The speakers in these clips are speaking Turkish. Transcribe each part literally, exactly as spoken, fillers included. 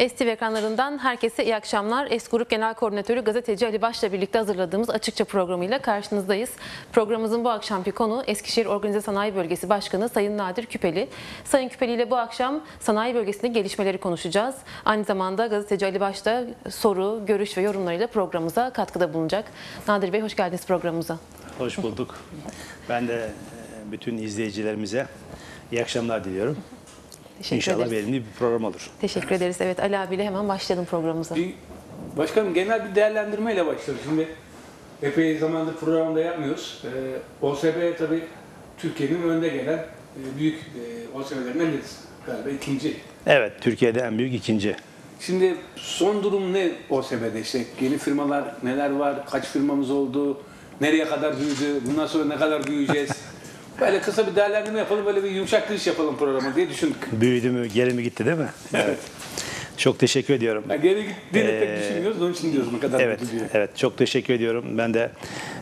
S T V ekranlarından herkese iyi akşamlar. S Grup Genel Koordinatörü gazeteci Ali Baş'la birlikte hazırladığımız Açıkça programıyla karşınızdayız. Programımızın bu akşamki konu Eskişehir Organize Sanayi Bölgesi Başkanı Sayın Nadir Küpeli. Sayın Küpeli ile bu akşam sanayi bölgesindeki gelişmeleri konuşacağız. Aynı zamanda gazeteci Ali Baş da soru, görüş ve yorumlarıyla programımıza katkıda bulunacak. Nadir Bey, hoş geldiniz programımıza. Hoş bulduk. Ben de bütün izleyicilerimize iyi akşamlar diliyorum. Teşekkür İnşallah ederiz. verimli bir program olur. Teşekkür ederiz. Evet, Ali abiyle hemen başlayalım programımıza. Bir, başkanım, genel bir değerlendirmeyle başlıyoruz. Şimdi epey zamandır programda yapmıyoruz. Ee, O S B tabii Türkiye'nin önde gelen e, büyük e, O S B'lerinden birisi. Galiba ikinci. Evet, Türkiye'de en büyük ikinci. Şimdi son durum ne O S B'de? İşte yeni firmalar neler var? Kaç firmamız oldu? Nereye kadar büyüdü? Bundan sonra ne kadar büyüyeceğiz? Böyle kısa bir değerlendirme yapalım, böyle bir yumuşak giriş yapalım programa diye düşündük. Büyüdü mü, geri mi gitti değil mi? Evet. Çok teşekkür ediyorum. Yani geri gittiğini Ee, pek düşünmüyoruz, onun için diyoruz ne kadar Evet, büyüdü diye. evet. Çok teşekkür ediyorum. Ben de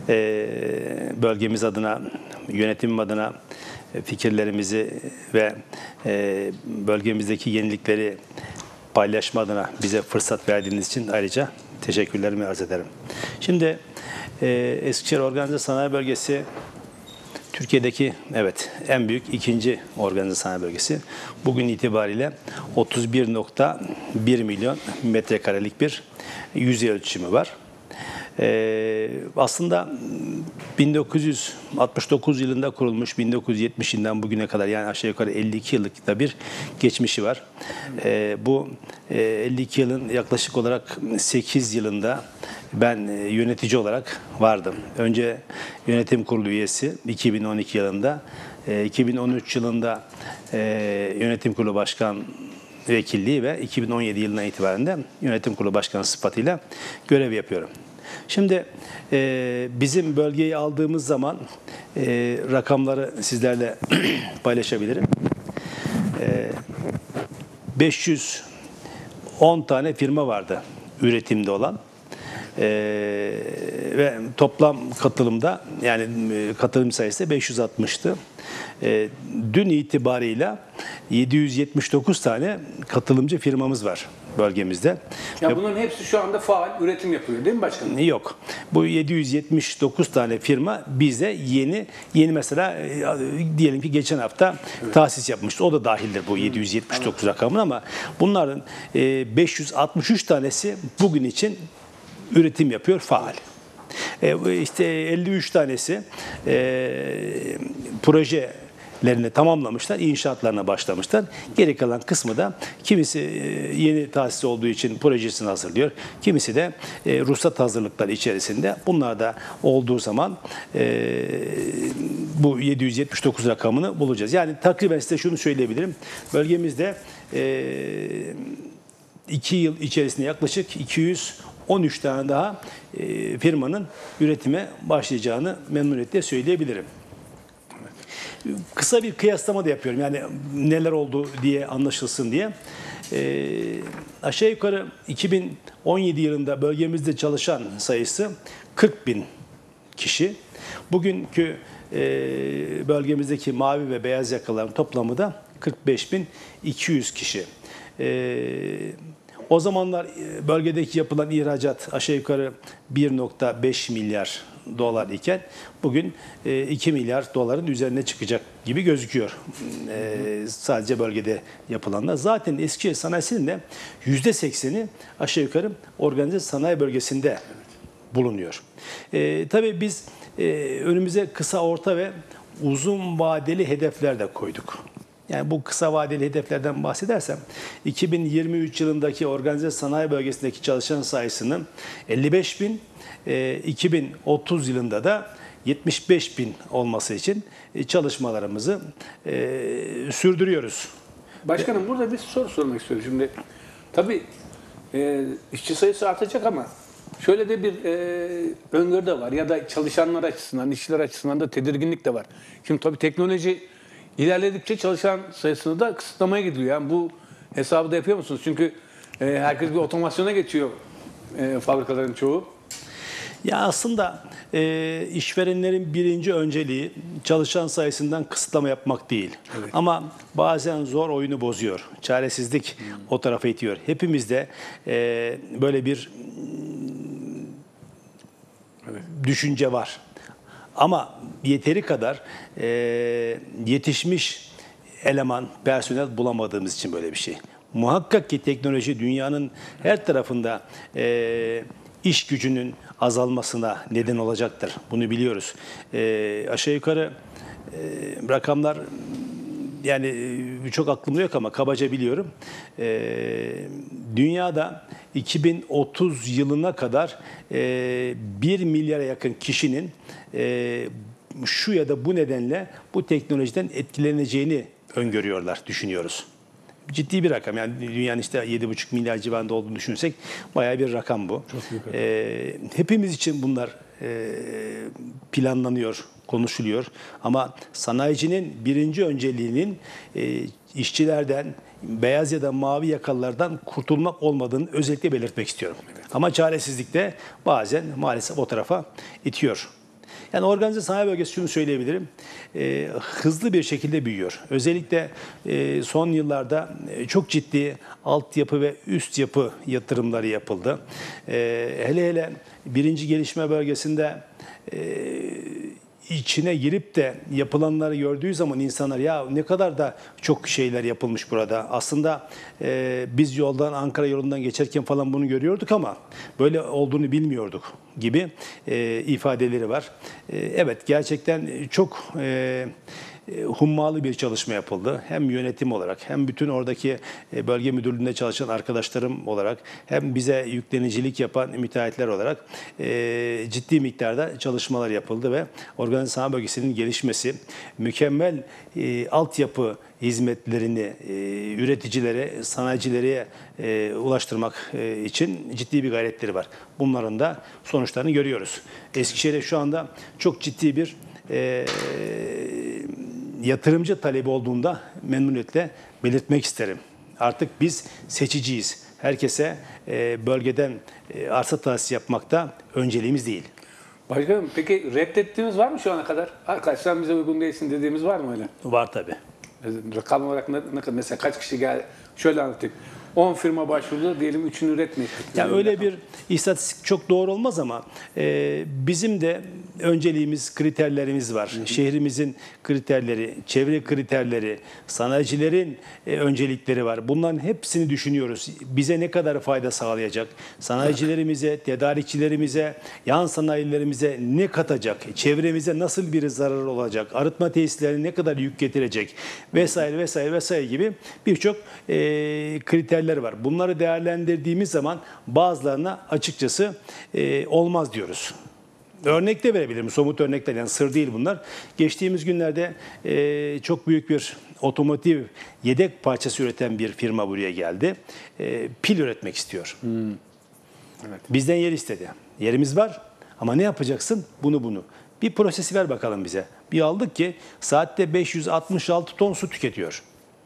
e, bölgemiz adına, yönetimim adına e, fikirlerimizi ve e, bölgemizdeki yenilikleri paylaşma adına bize fırsat verdiğiniz için ayrıca teşekkürlerimi arz ederim. Şimdi e, Eskişehir Organize Sanayi Bölgesi Türkiye'deki evet en büyük ikinci organize sanayi bölgesi. Bugün itibariyle otuz bir nokta bir milyon metrekarelik bir yüzey ölçümü var. Ee, aslında bin dokuz yüz altmış dokuz yılında kurulmuş, bin dokuz yüz yetmiş yılından bugüne kadar, yani aşağı yukarı elli iki yıllık da bir geçmişi var. Ee, bu e, elli iki yılın yaklaşık olarak sekiz yılında ben e, yönetici olarak vardım. Önce yönetim kurulu üyesi iki bin on iki yılında, e, iki bin on üç yılında e, yönetim kurulu başkan vekilliği ve iki bin on yedi yılından itibaren de yönetim kurulu başkanı sıfatıyla görev yapıyorum. Şimdi e, bizim bölgeyi aldığımız zaman e, rakamları sizlerle paylaşabilirim. E, beş yüz on tane firma vardı üretimde olan. Ee, ve toplam katılımda, yani e, katılım sayısı beş yüz altmıştı. Ee, dün itibarıyla yedi yüz yetmiş dokuz tane katılımcı firmamız var bölgemizde. Ya bunların hepsi şu anda faal üretim yapıyor değil mi başkanım? Yok. Bu yedi yüz yetmiş dokuz tane firma bize yeni yeni mesela e, diyelim ki geçen hafta evet. tahsis yapmıştı. O da dahildir bu yedi yüz yetmiş dokuz evet. rakamın, ama bunların e, beş yüz altmış üç tanesi bugün için üretim yapıyor faal. E, işte elli üç tanesi e, projelerini tamamlamışlar, inşaatlarına başlamışlar. Geri kalan kısmı da kimisi e, yeni tahsis olduğu için projesini hazırlıyor. Kimisi de e, ruhsat hazırlıkları içerisinde. Bunlar da olduğu zaman e, bu yedi yüz yetmiş dokuz rakamını bulacağız. Yani takriben size şunu söyleyebilirim. Bölgemizde e, iki yıl içerisinde yaklaşık iki yüz on üç tane daha e, firmanın üretime başlayacağını memnuniyetle söyleyebilirim. Evet. Kısa bir kıyaslama da yapıyorum. Yani neler oldu diye anlaşılsın diye. E, aşağı yukarı iki bin on yedi yılında bölgemizde çalışan sayısı kırk bin kişi. Bugünkü e, bölgemizdeki mavi ve beyaz yakaların toplamı da kırk beş bin iki yüz kişi. E, O zamanlar bölgedeki yapılan ihracat aşağı yukarı bir nokta beş milyar dolar iken bugün iki milyar doların üzerine çıkacak gibi gözüküyor. Ee, sadece bölgede yapılanlar. Zaten Eskişehir sanayisinin de yüzde sekseni aşağı yukarı organize sanayi bölgesinde bulunuyor. Ee, tabii biz e, önümüze kısa, orta ve uzun vadeli hedefler de koyduk. Yani bu kısa vadeli hedeflerden bahsedersem, iki bin yirmi üç yılındaki organize sanayi bölgesindeki çalışan sayısının elli beş bin, iki bin otuz yılında da yetmiş beş bin olması için çalışmalarımızı sürdürüyoruz. Başkanım, burada bir soru sormak istiyorum. Şimdi tabii e, işçi sayısı artacak, ama şöyle de bir e, öngörü de var, ya da çalışanlar açısından, işçiler açısından da tedirginlik de var. Şimdi tabii teknoloji İlerledikçe çalışan sayısını da kısıtlamaya gidiyor. Yani bu hesabı da yapıyor musunuz? Çünkü e, herkes bir otomasyona geçiyor, e, fabrikaların çoğu. Ya aslında e, işverenlerin birinci önceliği çalışan sayısından kısıtlama yapmak değil. Evet. Ama bazen zor oyunu bozuyor. Çaresizlik hmm. o tarafa itiyor. Hepimizde e, böyle bir evet. düşünce var. Ama yeteri kadar e, yetişmiş eleman, personel bulamadığımız için böyle bir şey. Muhakkak ki teknoloji dünyanın her tarafında e, iş gücünün azalmasına neden olacaktır. Bunu biliyoruz. E, aşağı yukarı e, rakamlar yani e, çok aklımda yok ama kabaca biliyorum. E, dünyada iki bin otuz yılına kadar e, bir milyara yakın kişinin e, şu ya da bu nedenle bu teknolojiden etkileneceğini öngörüyorlar, düşünüyoruz. Ciddi bir rakam. Yani dünyanın işte yedi buçuk milyar civarında olduğunu düşünürsek bayağı bir rakam bu. Çok büyük rakam. E, hepimiz için bunlar e, planlanıyor, konuşuluyor. Ama sanayicinin birinci önceliğinin e, işçilerden, beyaz ya da mavi yakalılardan kurtulmak olmadığını özellikle belirtmek istiyorum. Evet. Ama çaresizlik de bazen maalesef o tarafa itiyor. Yani organize sanayi bölgesi şunu söyleyebilirim, e, hızlı bir şekilde büyüyor. Özellikle e, son yıllarda e, çok ciddi altyapı ve üst yapı yatırımları yapıldı. E, hele hele birinci gelişme bölgesinde e, içine girip de yapılanları gördüğü zaman insanlar ya ne kadar da çok şeyler yapılmış burada. Aslında e, biz yoldan Ankara yolundan geçerken falan bunu görüyorduk ama böyle olduğunu bilmiyorduk gibi e, ifadeleri var. E, evet gerçekten çok e, hummalı bir çalışma yapıldı. Hem yönetim olarak hem bütün oradaki bölge müdürlüğünde çalışan arkadaşlarım olarak hem bize yüklenicilik yapan müteahhitler olarak e, ciddi miktarda çalışmalar yapıldı ve organize sanayi bölgesinin gelişmesi, mükemmel e, altyapı hizmetlerini e, üreticilere, sanayicilere e, ulaştırmak e, için ciddi bir gayretleri var. Bunların da sonuçlarını görüyoruz. Eskişehir'e şu anda çok ciddi bir e, yatırımcı talebi olduğunda memnuniyetle belirtmek isterim. Artık biz seçiciyiz. Herkese e, bölgeden e, arsa tahsisi yapmakta önceliğimiz değil. Başkanım peki reddettiğimiz var mı şu ana kadar? Arkadaşlar bize uygun değilsin dediğimiz var mı öyle? Var tabii. Rakam olarak ne, ne kadar mesela kaç kişi geldi? Şöyle anlatayım. on firma başvurdu diyelim üçünü üretmedik. Yani öyle bir istatistik çok doğru olmaz ama e, bizim de önceliğimiz, kriterlerimiz var. Hı hı. Şehrimizin kriterleri, çevre kriterleri, sanayicilerin e, öncelikleri var. Bunların hepsini düşünüyoruz. Bize ne kadar fayda sağlayacak? Sanayicilerimize, tedarikçilerimize, yan sanayilerimize ne katacak? Çevremize nasıl bir zarar olacak? Arıtma tesislerine ne kadar yük getirecek? Vesaire vesaire vesaire gibi birçok e, kriterler var. Bunları değerlendirdiğimiz zaman bazılarına açıkçası e, olmaz diyoruz. Örnek de verebilirim, somut örnekler, yani sır değil bunlar. Geçtiğimiz günlerde e, çok büyük bir otomotiv yedek parçası üreten bir firma buraya geldi. E, pil üretmek istiyor. Hmm. Evet. Bizden yer istedi. Yerimiz var ama ne yapacaksın? Bunu bunu. Bir prosesi ver bakalım bize. Bir aldık ki saatte beş yüz altmış altı ton su tüketiyor.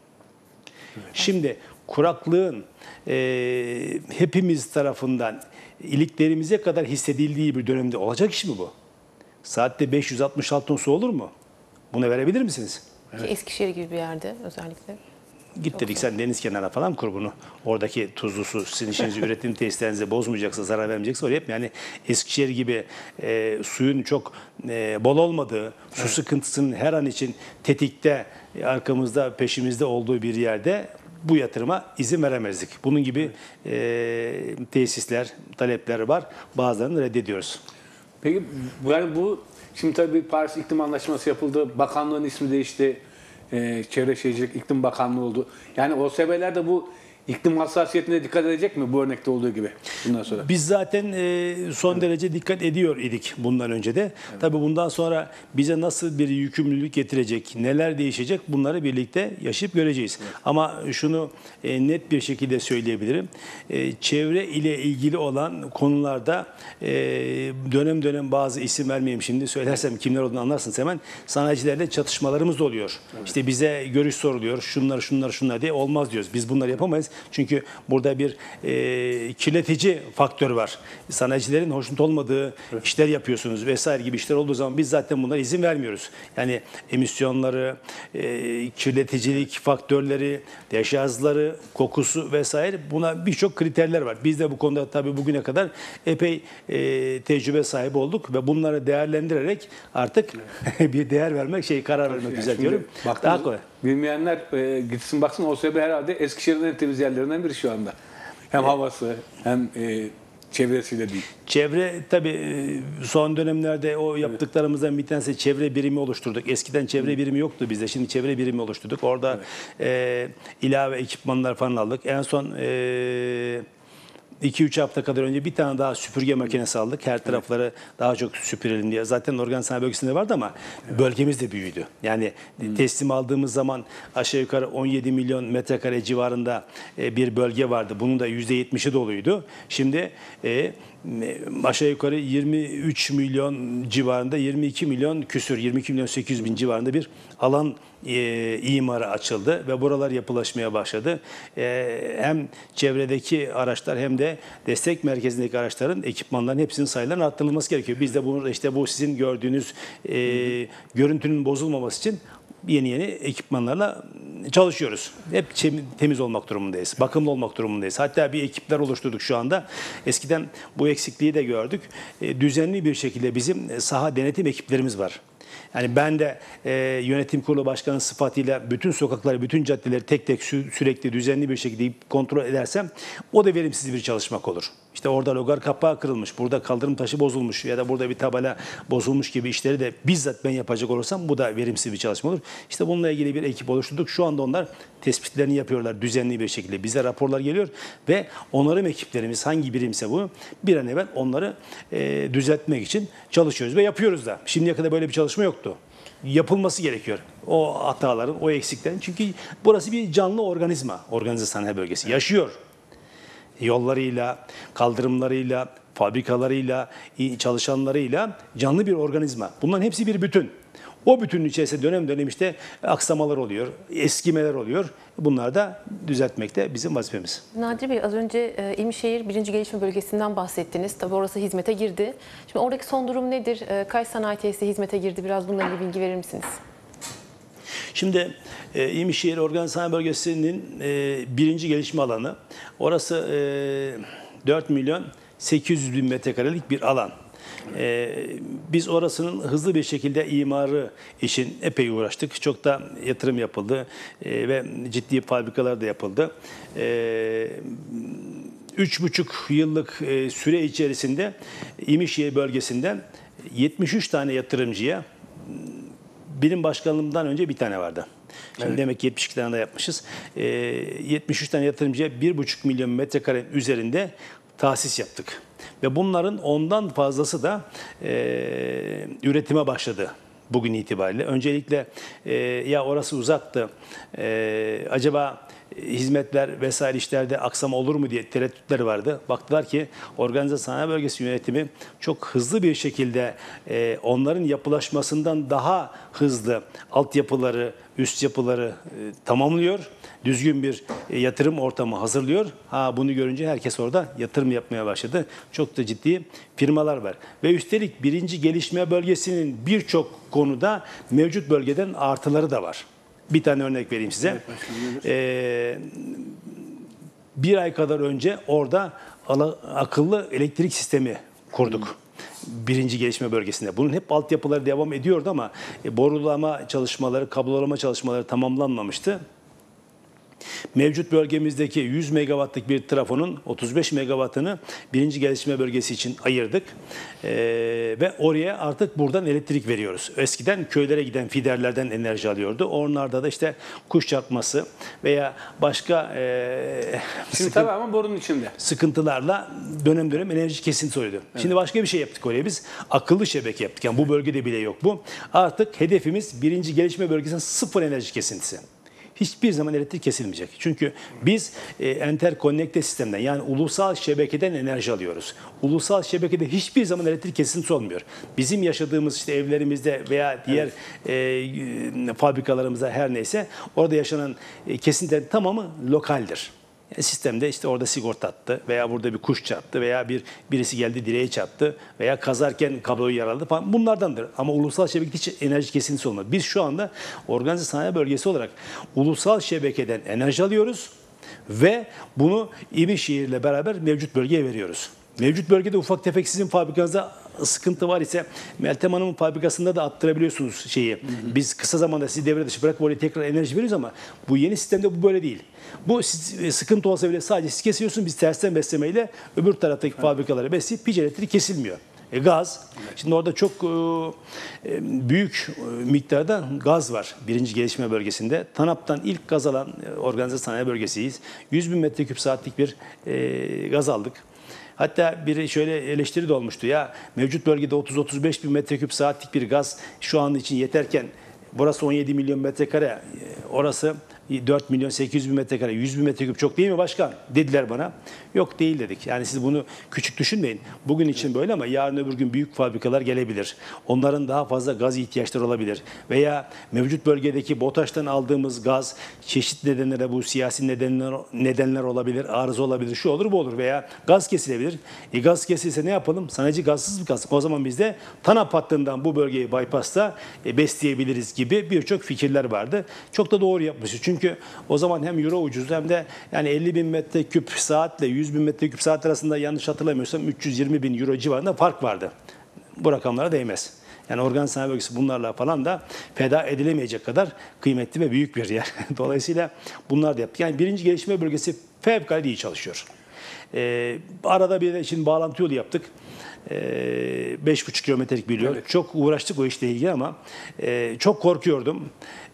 Evet. Şimdi kuraklığın e, hepimiz tarafından iliklerimize kadar hissedildiği bir dönemde olacak iş mi bu? Saatte beş yüz altmış altı ton su olur mu? Bunu verebilir misiniz? Evet. Eskişehir gibi bir yerde özellikle. Git Çok dedik zor. sen deniz kenarına falan kur bunu. Oradaki tuzlu su sizin işinizi üretim tesislerinize bozmayacaksa, zarar vermeyecekse oraya yap. Yani Eskişehir gibi e, suyun çok e, bol olmadığı, su evet. sıkıntısının her an için tetikte, arkamızda, peşimizde olduğu bir yerde bu yatırıma izin veremezdik. Bunun gibi e, tesisler, talepler var. Bazılarını reddediyoruz. Peki yani bu şimdi tabii Paris İklim Anlaşması yapıldı. Bakanlığın ismi değişti. Ee, Çevre Şehircilik İklim Bakanlığı oldu. Yani O S B'ler de bu iklim hassasiyetine dikkat edecek mi bu örnekte olduğu gibi bundan sonra? Biz zaten e, son evet. derece dikkat ediyor idik bundan önce de. Evet. Tabii bundan sonra bize nasıl bir yükümlülük getirecek, neler değişecek bunları birlikte yaşayıp göreceğiz. Evet. Ama şunu e, net bir şekilde söyleyebilirim. E, çevre ile ilgili olan konularda e, dönem dönem bazı isim vermeyeyim şimdi. Söylersem evet. kimler olduğunu anlarsınız hemen. Sanayicilerle çatışmalarımız da oluyor. Evet. İşte bize görüş soruluyor. Şunlar şunlar şunlar diye olmaz diyoruz. Biz bunları yapamayız. Çünkü burada bir e, kirletici faktör var. Sanayicilerin hoşnut olmadığı evet. işler yapıyorsunuz vesaire gibi işler olduğu zaman biz zaten bunlara izin vermiyoruz. Yani emisyonları, e, kirleticilik faktörleri, deşarjları, kokusu vesaire buna birçok kriterler var. Biz de bu konuda tabii bugüne kadar epey e, tecrübe sahibi olduk ve bunları değerlendirerek artık evet. bir değer vermek, şey karar vermek yani güzel diyorum. Daha kolay. Bilmeyenler e, gitsin baksın O S B herhalde Eskişehir'in en temiz yerlerinden biri şu anda. Hem evet. havası hem e, çevresiyle değil. Çevre tabii son dönemlerde o yaptıklarımızdan bir tanesi çevre birimi oluşturduk. Eskiden çevre birimi yoktu bizde. Şimdi çevre birimi oluşturduk. Orada evet. e, ilave ekipmanlar falan aldık. En son e, iki üç hafta kadar önce bir tane daha süpürge makinesi aldık. Her tarafları evet. daha çok süpürelim diye. Zaten organ sanayi bölgesinde vardı ama evet. bölgemiz de büyüdü. Yani hmm. teslim aldığımız zaman aşağı yukarı on yedi milyon metrekare civarında bir bölge vardı. Bunun da yüzde yetmişi doluydu. Şimdi e, aşağı yukarı yirmi üç milyon civarında, yirmi iki milyon küsür, yirmi iki milyon sekiz yüz bin civarında bir alan e, imarı açıldı ve buralar yapılaşmaya başladı. E, hem çevredeki araçlar hem de destek merkezindeki araçların ekipmanların hepsinin sayılarının arttırılması gerekiyor. Biz de bunu işte bu sizin gördüğünüz e, görüntünün bozulmaması için yeni yeni ekipmanlarla çalışıyoruz. Hep temiz olmak durumundayız. Bakımlı olmak durumundayız. Hatta bir ekipler oluşturduk şu anda. Eskiden bu eksikliği de gördük. Düzenli bir şekilde bizim saha denetim ekiplerimiz var. Yani ben de e, yönetim kurulu başkanı sıfatıyla bütün sokakları, bütün caddeleri tek tek sü sürekli düzenli bir şekilde kontrol edersem o da verimsiz bir çalışmak olur. İşte orada logar kapağı kırılmış, burada kaldırım taşı bozulmuş ya da burada bir tabela bozulmuş gibi işleri de bizzat ben yapacak olursam bu da verimsiz bir çalışma olur. İşte bununla ilgili bir ekip oluşturduk. Şu anda onlar tespitlerini yapıyorlar düzenli bir şekilde. Bize raporlar geliyor ve onarım ekiplerimiz hangi birimse bu bir an evvel onları e, düzeltmek için çalışıyoruz ve yapıyoruz da. Şimdiye kadar böyle bir çalışma yoktu. Yapılması gerekiyor. O hataların, o eksiklerin. Çünkü burası bir canlı organizma. Organize sanayi bölgesi. Yaşıyor. Yollarıyla, kaldırımlarıyla, fabrikalarıyla, çalışanlarıyla canlı bir organizma. Bunların hepsi bir bütün. O bütünün içerisinde dönem dönem işte aksamalar oluyor, eskimeler oluyor. Bunları da düzeltmek de bizim vazifemiz. Nadir Bey, az önce e, İmişehir birinci Gelişme Bölgesi'nden bahsettiniz. Tabii orası hizmete girdi. Şimdi oradaki son durum nedir? E, kaç sanayi tesisi hizmete girdi? Biraz bununla ilgili bilgi verir misiniz? Şimdi e, İmişehir Organ Sanayi Bölgesi'nin e, birinci gelişme alanı. Orası e, dört milyon sekiz yüz bin metrekarelik bir alan. Ee, biz orasının hızlı bir şekilde imarı için epey uğraştık. Çok da yatırım yapıldı ee, ve ciddi fabrikalar da yapıldı. Ee, üç buçuk yıllık e, süre içerisinde İmişehir bölgesinden yetmiş üç tane yatırımcıya, benim başkanlığımdan önce bir tane vardı. Şimdi evet. Demek ki yetmiş iki tane de yapmışız. Ee, yetmiş üç tane yatırımcıya bir buçuk milyon metrekare üzerinde tahsis yaptık. Ve bunların ondan fazlası da e, üretime başladı bugün itibariyle. Öncelikle e, ya orası uzaktı, e, acaba hizmetler vesaire işlerde aksama olur mu diye tereddütleri vardı. Baktılar ki Organize Sanayi Bölgesi yönetimi çok hızlı bir şekilde e, onların yapılaşmasından daha hızlı altyapıları, üst yapıları e, tamamlıyor. Düzgün bir e, yatırım ortamı hazırlıyor. Ha, bunu görünce herkes orada yatırım yapmaya başladı. Çok da ciddi firmalar var. Ve üstelik birinci gelişme bölgesinin birçok konuda mevcut bölgeden artıları da var. Bir tane örnek vereyim size. Evet, ee, bir ay kadar önce orada akıllı elektrik sistemi kurduk. Hmm. Birinci gelişme bölgesinde. Bunun hep altyapıları devam ediyordu ama borulama çalışmaları, kablolama çalışmaları tamamlanmamıştı. Mevcut bölgemizdeki yüz megawattlık bir trafonun otuz beş megawattını birinci gelişme bölgesi için ayırdık. Ee, ve oraya artık buradan elektrik veriyoruz. Eskiden köylere giden fiderlerden enerji alıyordu. Onlarda da işte kuş çarpması veya başka e, Şimdi tabii ama borunun içinde. sıkıntılarla dönem dönem enerji kesintisi oluyordu. Evet. Şimdi başka bir şey yaptık oraya biz. Akıllı şebeke yaptık. Yani bu bölgede bile yok bu. Artık hedefimiz birinci gelişme bölgesinin sıfır enerji kesintisi. Hiçbir zaman elektrik kesilmeyecek. Çünkü biz e, enterkonnekte sistemden yani ulusal şebekeden enerji alıyoruz. Ulusal şebekede hiçbir zaman elektrik kesintisi olmuyor. Bizim yaşadığımız işte evlerimizde veya diğer evet. e, fabrikalarımızda her neyse orada yaşanan e, kesintilerin tamamı lokaldir. Yani sistemde işte orada sigorta attı veya burada bir kuş çarptı veya bir birisi geldi direğe çarptı veya kazarken kabloyu yaraladı falan, bunlardandır. Ama ulusal şebekede hiç enerji kesintisi olmadı. Biz şu anda organize sanayi bölgesi olarak ulusal şebekeden enerji alıyoruz ve bunu İBİ ile beraber mevcut bölgeye veriyoruz. Mevcut bölgede ufak tefek sizin fabrikanızda sıkıntı var ise Meltem Hanım'ın fabrikasında da attırabiliyorsunuz şeyi. Hı hı. Biz kısa zamanda sizi devre dışı bırakıp oraya tekrar enerji veriyoruz ama bu yeni sistemde bu böyle değil. Bu sıkıntı olsa bile sadece siz kesiyorsunuz, biz tersten beslemeyle öbür taraftaki evet. fabrikalara besleyip piç elektriği kesilmiyor. E gaz, evet. şimdi orada çok e, büyük miktarda gaz var birinci gelişme bölgesinde. TANAP'tan ilk gaz alan organize sanayi bölgesiyiz. yüz bin metreküp saatlik bir e, gaz aldık. Hatta biri şöyle eleştiri de olmuştu ya, mevcut bölgede otuz otuz beş bin metreküp saatlik bir gaz şu an için yeterken burası on yedi milyon metrekare, orası dört milyon sekiz yüz bin metrekare, yüz bin metreküp çok değil mi başkan dediler bana. Yok değil dedik. Yani siz bunu küçük düşünmeyin. Bugün için böyle ama yarın öbür gün büyük fabrikalar gelebilir. Onların daha fazla gaz ihtiyaçları olabilir. Veya mevcut bölgedeki BOTAŞ'tan aldığımız gaz çeşitli nedenlere, bu siyasi nedenler, nedenler olabilir, arıza olabilir, şu olur bu olur veya gaz kesilebilir. E gaz kesilse ne yapalım? Sanayici gazsız mı kalsın? O zaman biz de TANAP hattından bu bölgeyi bypass'ta e, besleyebiliriz gibi birçok fikirler vardı. Çok da doğru yapmışız. Çünkü Çünkü o zaman hem euro ucuz hem de yani elli bin metreküp saatle yüz bin metreküp saat arasında yanlış hatırlamıyorsam üç yüz yirmi bin euro civarında fark vardı. Bu rakamlara değmez. Yani organ sanayi bölgesi bunlarla falan da feda edilemeyecek kadar kıymetli ve büyük bir yer. Dolayısıyla bunlar da yaptık. Yani birinci gelişme bölgesi fevkalade iyi çalışıyor. Ee, arada bir de şimdi bağlantı yolu yaptık. beş buçuk kilometrelik bir yol. Evet. Çok uğraştık o işle ilgili ama e, çok korkuyordum.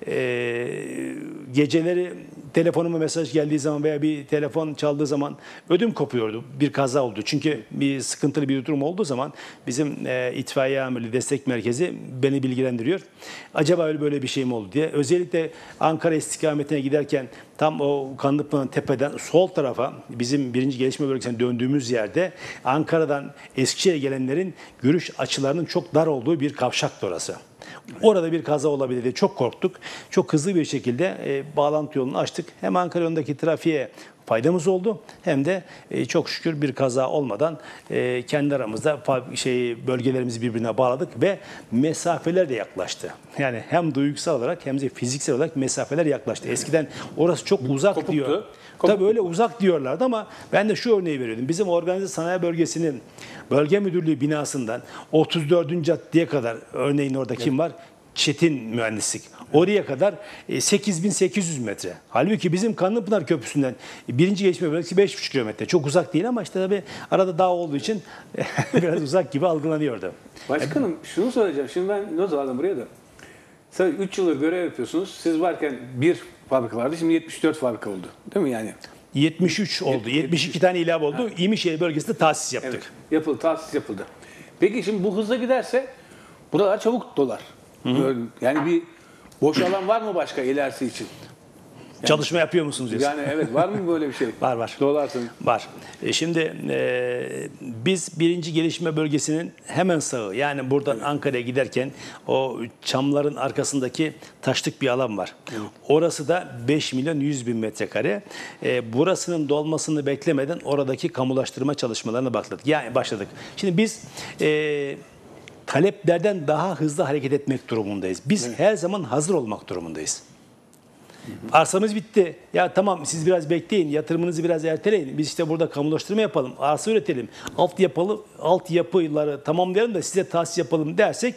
E, geceleri telefonuma mesaj geldiği zaman veya bir telefon çaldığı zaman ödüm kopuyordu. Bir kaza oldu. Çünkü bir sıkıntılı bir durum olduğu zaman bizim e, itfaiye amirliği destek merkezi beni bilgilendiriyor. Acaba öyle böyle bir şey mi oldu diye. Özellikle Ankara istikametine giderken tam o Kanlıpınar tepeden sol tarafa bizim birinci gelişme bölgesine döndüğümüz yerde Ankara'dan Eskişehir'e gelenlerin görüş açılarının çok dar olduğu bir kavşaktı orası. Orada bir kaza olabilir diye çok korktuk. Çok hızlı bir şekilde e, bağlantı yolunu açtık. Hem Ankara yolundaki trafiğe faydamız oldu hem de e, çok şükür bir kaza olmadan e, kendi aramızda şey bölgelerimizi birbirine bağladık ve mesafeler de yaklaştı. Yani hem duygusal olarak hem de fiziksel olarak mesafeler yaklaştı. Eskiden orası çok uzak Kopuktu. diyor. Kopuktu. Tabii öyle uzak diyorlardı ama ben de şu örneği veriyordum. Bizim organize sanayi bölgesinin bölge müdürlüğü binasından otuz dördüncü caddeye kadar örneğin orada kim var? Çetin Mühendislik. Oraya kadar sekiz bin sekiz yüz metre. Halbuki bizim Kanlıpınar Köprüsü'nden birinci gelişme bölgesi beş buçuk kilometre. Çok uzak değil ama işte tabii arada dağ olduğu için biraz uzak gibi algılanıyordu. Başkanım şunu soracağım. Şimdi ben not aldım buraya da. Siz üç yıldır görev yapıyorsunuz. Siz varken bir fabrika vardı. Şimdi yetmiş dört fabrika oldu. Değil mi yani? yetmiş üç oldu. yetmiş iki tane ilave oldu. Ha. İmişehir bölgesinde tahsis yaptık. Evet, yapıldı. Tahsis yapıldı. Peki şimdi bu hızla giderse buralar çabuk dolar. Hı-hı. Yani bir boş alan var mı başka ilerisi için? Yani, çalışma yapıyor musunuz diyorsun? Yani evet, var mı böyle bir şey? Var var. Dolarsın. Var. E şimdi e, biz birinci gelişme bölgesinin hemen sağı, yani buradan evet. Ankara'ya giderken o çamların arkasındaki taşlık bir alan var. Evet. Orası da beş milyon yüz bin metrekare. E, burasının dolmasını beklemeden oradaki kamulaştırma çalışmalarına başladık. Yani başladık. Şimdi biz e, taleplerden daha hızlı hareket etmek durumundayız. Biz evet. her zaman hazır olmak durumundayız. Hı hı. Arsamız bitti. Ya tamam, siz biraz bekleyin, yatırımınızı biraz erteleyin. Biz işte burada kamulaştırma yapalım, arsa üretelim, alt yapalım, alt yapıları tamamlayalım da size tahsis yapalım dersek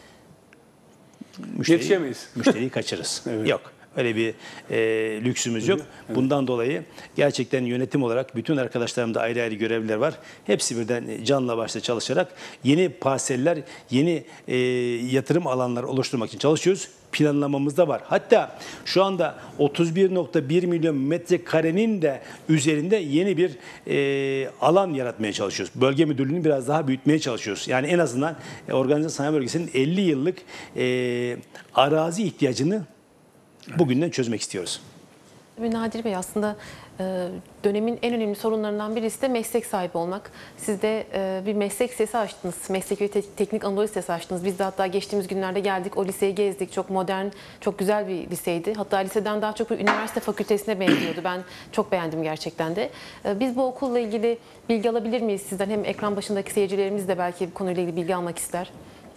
müşteri, yetişemeyiz. Müşteriyi kaçırırız. Evet. Yok. Öyle bir e, lüksümüz yok. Evet. Bundan dolayı gerçekten yönetim olarak bütün arkadaşlarımda ayrı ayrı görevliler var. Hepsi birden canla başla çalışarak yeni parseller, yeni e, yatırım alanları oluşturmak için çalışıyoruz. Planlamamız da var. Hatta şu anda otuz bir nokta bir milyon metrekarenin de üzerinde yeni bir e, alan yaratmaya çalışıyoruz. Bölge müdürlüğünü biraz daha büyütmeye çalışıyoruz. Yani en azından e, organize sanayi bölgesinin elli yıllık e, arazi ihtiyacını bugünden çözmek istiyoruz. Nadir Bey, aslında Ee, Dönemin en önemli sorunlarından birisi de meslek sahibi olmak. Siz de e, bir meslek lisesi açtınız. Meslek ve te- teknik Anadolu Lisesi açtınız. Biz de hatta geçtiğimiz günlerde geldik. O liseyi gezdik. Çok modern, çok güzel bir liseydi. Hatta liseden daha çok bir üniversite fakültesine benziyordu. Ben çok beğendim gerçekten de. Ee, Biz bu okulla ilgili bilgi alabilir miyiz sizden? Hem ekran başındaki seyircilerimiz de belki bu konuyla ilgili bilgi almak ister.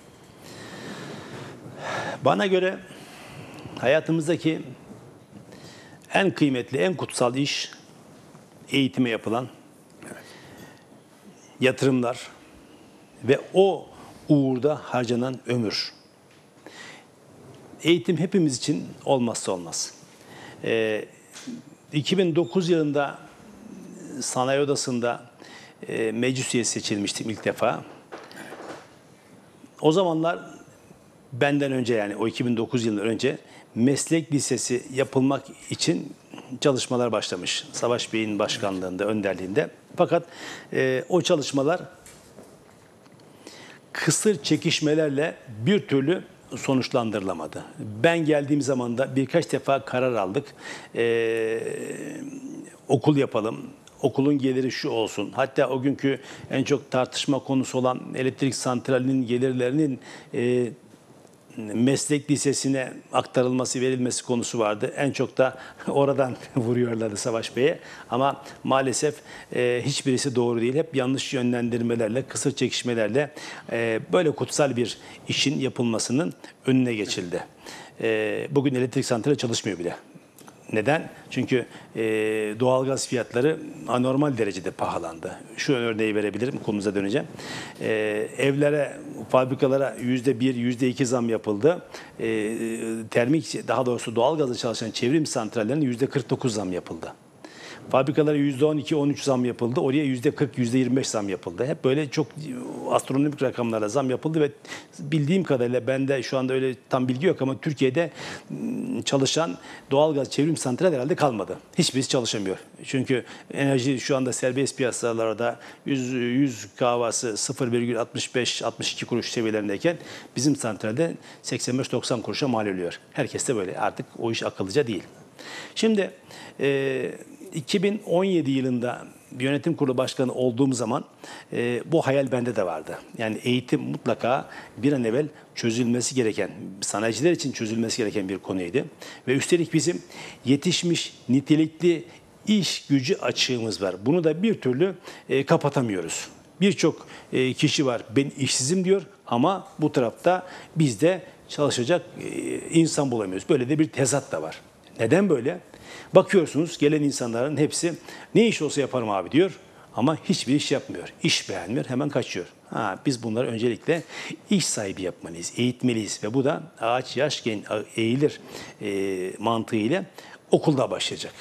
Bana göre hayatımızdaki en kıymetli, en kutsal iş eğitime yapılan yatırımlar ve o uğurda harcanan ömür. Eğitim hepimiz için olmazsa olmaz. Ee, iki bin dokuz yılında Sanayi Odası'nda e, meclis üyesi seçilmiştim ilk defa. O zamanlar benden önce, yani o iki bin dokuz yılından önce meslek lisesi yapılmak için çalışmalar başlamış. Savaş Bey'in başkanlığında, önderliğinde. Fakat e, o çalışmalar kısır çekişmelerle bir türlü sonuçlandırılamadı. Ben geldiğim zaman da birkaç defa karar aldık. E, okul yapalım. Okulun geliri şu olsun. Hatta o günkü en çok tartışma konusu olan elektrik santralinin gelirlerinin e, meslek lisesine aktarılması, verilmesi konusu vardı. En çok da oradan vuruyorlardı Savaş Bey'e. Ama maalesef e, hiçbirisi doğru değil. Hep yanlış yönlendirmelerle, kısır çekişmelerle e, böyle kutsal bir işin yapılmasının önüne geçildi. E, bugün elektrik santrali çalışmıyor bile. Neden? Çünkü e, doğalgaz fiyatları anormal derecede pahalandı. Şu örneği verebilirim, konumuza döneceğim. E, evlere, fabrikalara yüzde bir, yüzde iki zam yapıldı. E, termik, daha doğrusu doğalgazla çalışan çevrim santrallerine yüzde kırk dokuz zam yapıldı. Fabrikalara yüzde on iki, on üç zam yapıldı. Oraya yüzde kırk, yüzde yirmi beş zam yapıldı. Hep böyle çok astronomik rakamlarla zam yapıldı ve bildiğim kadarıyla, bende şu anda öyle tam bilgi yok ama Türkiye'de çalışan doğalgaz çevrim santral herhalde kalmadı. Hiçbirisi çalışamıyor. Çünkü enerji şu anda serbest piyasalarda yüz, yüz kahvası sıfır virgül altmış beş altmış iki kuruş seviyelerindeyken bizim santralde seksen beş doksan kuruşa mal oluyor. Herkes de böyle, artık o iş akıllıca değil. Şimdi e, iki bin on yedi yılında yönetim kurulu başkanı olduğum zaman e, bu hayal bende de vardı. Yani eğitim mutlaka bir an evvel çözülmesi gereken, sanayiciler için çözülmesi gereken bir konuydu. Ve üstelik bizim yetişmiş nitelikli iş gücü açığımız var. Bunu da bir türlü e, kapatamıyoruz. Birçok e, kişi var, ben işsizim diyor ama bu tarafta biz de çalışacak e, insan bulamıyoruz. Böyle de bir tezat da var. Neden böyle? Bakıyorsunuz gelen insanların hepsi ne iş olsa yaparım abi diyor ama hiçbir iş yapmıyor. İş beğenmiyor, hemen kaçıyor. Ha, biz bunları öncelikle iş sahibi yapmalıyız, eğitmeliyiz ve bu da ağaç yaşken eğilir e, mantığıyla okulda başlayacak.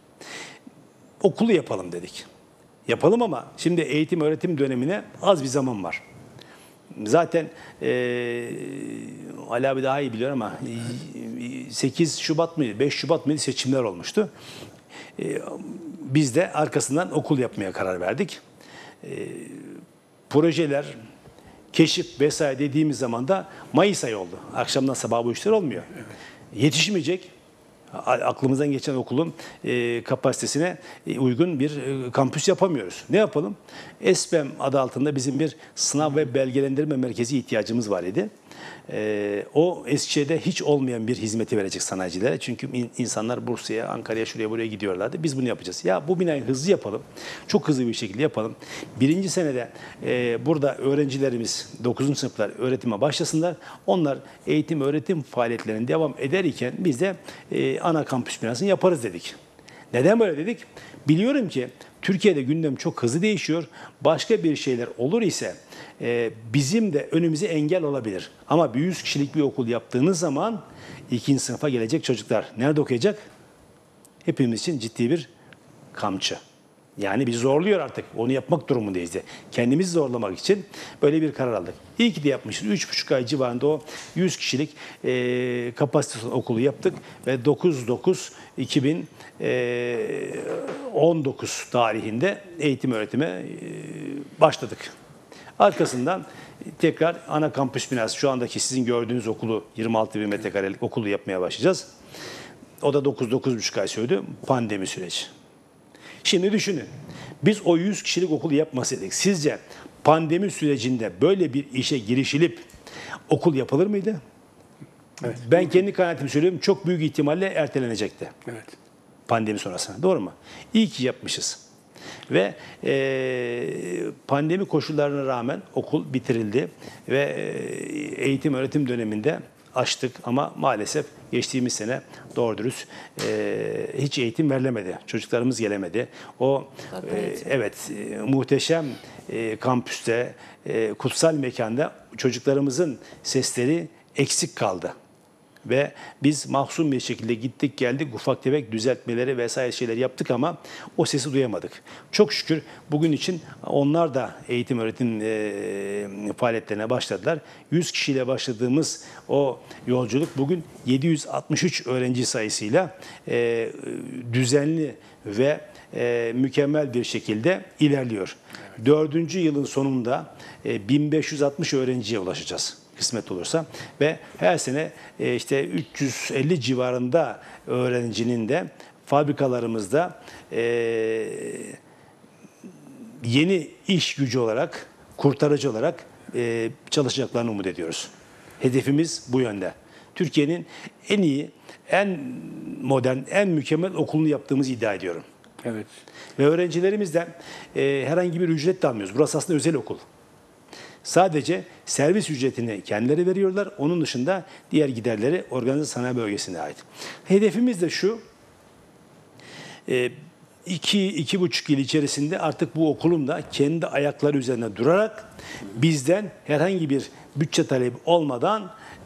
Okulu yapalım dedik. Yapalım ama şimdi eğitim öğretim dönemine az bir zaman var. Zaten e, Ali abi daha iyi biliyor ama sekiz Şubat mıydı, beş Şubat mıydı seçimler olmuştu. E, biz de arkasından okul yapmaya karar verdik. E, projeler, keşif vesaire dediğimiz zaman da Mayıs ayı oldu. Akşamdan sabaha bu işler olmuyor. Yetişmeyecek. Aklımızdan geçen okulun e, kapasitesine e, uygun bir e, kampüs yapamıyoruz. Ne yapalım? ESPEM adı altında bizim bir sınav ve belgelendirme merkezi ihtiyacımız var idi. E, o Eskişehir'de hiç olmayan bir hizmeti verecek sanayicilere. Çünkü in, insanlar Bursa'ya, Ankara'ya, şuraya buraya gidiyorlardı. Biz bunu yapacağız. Ya bu binayı hızlı yapalım. Çok hızlı bir şekilde yapalım. Birinci senede e, burada öğrencilerimiz dokuzuncu sınıflar öğretime başlasınlar. Onlar eğitim öğretim faaliyetlerine devam eder iken biz de e, ana kampüs binasını yaparız dedik. Neden böyle dedik? Biliyorum ki Türkiye'de gündem çok hızlı değişiyor. Başka bir şeyler olur ise e, bizim de önümüze engel olabilir. Ama bir yüz kişilik bir okul yaptığınız zaman ikinci sınıfa gelecek çocuklar nerede okuyacak? Hepimiz için ciddi bir kamçı. Yani bizi zorluyor artık. Onu yapmak durumundayız diye. Kendimizi zorlamak için böyle bir karar aldık. İyi ki de yapmışız. Üç buçuk ay civarında o yüz kişilik e, kapasite okulu yaptık ve dokuz dokuz iki bin on dokuz tarihinde eğitim öğretime e, başladık. Arkasından tekrar ana kampüs binası, şu andaki sizin gördüğünüz okulu, yirmi altı bin metrekarelik okulu yapmaya başlayacağız. O da dokuz dokuz buçuk ay sürdü. Pandemi süreci. Şimdi düşünün. Biz o yüz kişilik okulu yapmasaydık, sizce pandemi sürecinde böyle bir işe girişilip okul yapılır mıydı? Evet. Ben kendi kanaatimi söylüyorum, çok büyük ihtimalle ertelenecekti. Evet. Pandemi sonrasında. Doğru mu? İyi ki yapmışız. Ve e, pandemi koşullarına rağmen okul bitirildi ve e, eğitim öğretim döneminde açtık ama maalesef geçtiğimiz sene doğru dürüst e, hiç eğitim verilemedi. Çocuklarımız gelemedi. O e, evet e, muhteşem e, kampüste, e, kutsal mekanda çocuklarımızın sesleri eksik kaldı. Ve biz mahzun bir şekilde gittik geldik, ufak tefek düzeltmeleri vesaire şeyler yaptık ama o sesi duyamadık. Çok şükür bugün için onlar da eğitim öğretim e, faaliyetlerine başladılar. yüz kişiyle başladığımız o yolculuk bugün yedi yüz altmış üç öğrenci sayısıyla e, düzenli ve e, mükemmel bir şekilde ilerliyor. Evet. Dördüncü yılın sonunda e, bin beş yüz altmış öğrenciye ulaşacağız. Kısmet olursa ve her sene e, işte üç yüz elli civarında öğrencinin de fabrikalarımızda e, yeni iş gücü olarak, kurtarıcı olarak e, çalışacaklarını umut ediyoruz. Hedefimiz bu yönde. Türkiye'nin en iyi, en modern, en mükemmel okulunu yaptığımızı iddia ediyorum. Evet. Ve öğrencilerimizden e, herhangi bir ücret de almıyoruz. Burası aslında özel okul. Sadece servis ücretini kendileri veriyorlar. Onun dışında diğer giderleri organize sanayi bölgesine ait. Hedefimiz de şu, iki, iki buçuk yıl içerisinde artık bu okulun da kendi ayakları üzerine durarak bizden herhangi bir bütçe talebi olmadan